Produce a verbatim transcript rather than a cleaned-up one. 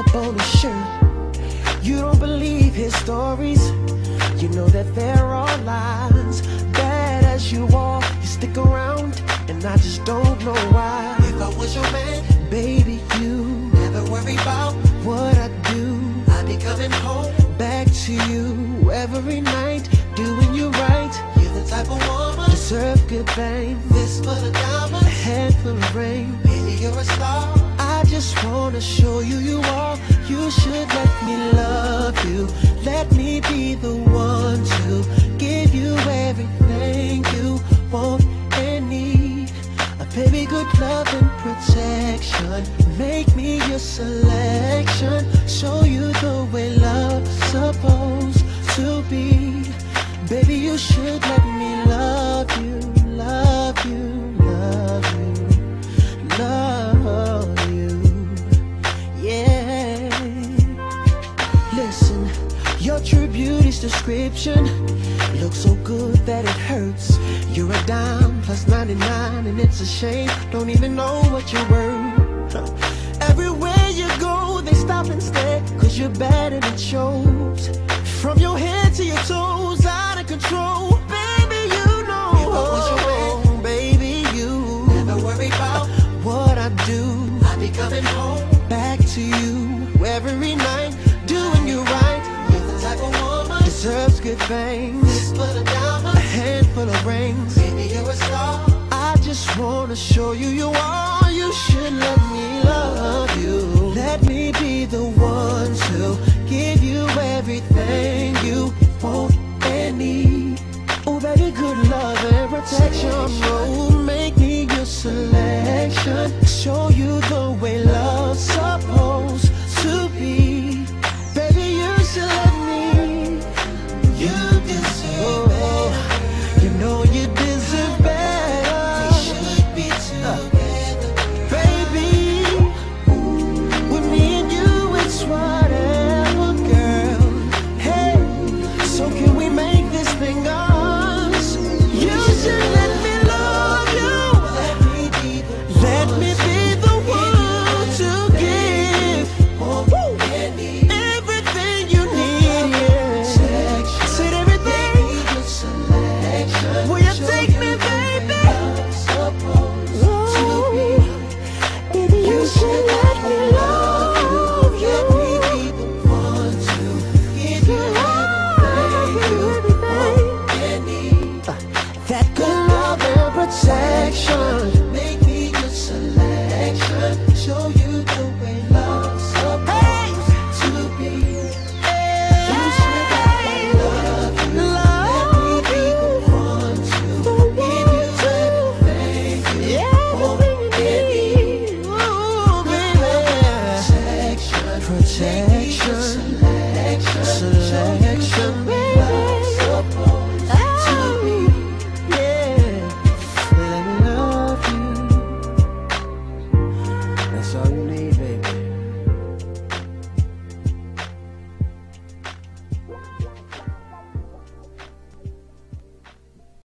polo shirt. You don't believe his stories. You know that there are lies. Bad as you are, you stick around, and I just don't know why. If I was your man, baby, you never worry about what I do. I'd be coming home back to you every night, doing you right. You're the type of woman deserve good fame. Fist full of diamonds, a head full of rain. Baby, you're a star. I just wanna show you you are. You should let me love you. Let me be the one to give you everything you want and need. A baby, good love and protection. Make me your selection. Show you the way love's supposed to be. Baby, you should let me love you, love you, love you, love you. Yeah. Listen, your true beauty's description looks so good that it hurts. You're a dime plus ninety-nine, and it's a shame. Don't even know what you're worth. Everywhere you go, they stop and stare, cause you're bad and it shows. From your head to your toes, out of control. Baby, you know. If I was your man, baby, you never worry about what I do. I'd be coming home back to you every night, doing you right. You're the type of woman deserves good things. Fist full of diamonds, a handful of rings. Baby, you're a star. I just wanna show you you are. You should let me love you. Let me be the one to give you everything you want and need. Oh baby, good love and protection. Oh, make me your selection. Show you the way love's supposed to be. Baby, you should let me. You deserve oh, better. You know you deserve better. We should be together, baby. With me and you, it's whatever, girl. Hey, so can we make this thing us? You should let me love you. Let me be the Let me be the one to give Woo. everything you need. Yeah. Said everything. Will you take me, baby? Ooh. Baby, you should let me love you. Let me be the one to give you everything you want and need. That good love and protection. Make me your selection. Show you the way love's supposed to be. You should let me love you. Let me be the one to give you everything you want and need. Ooh, baby. Protection, Protection. selection, Selection.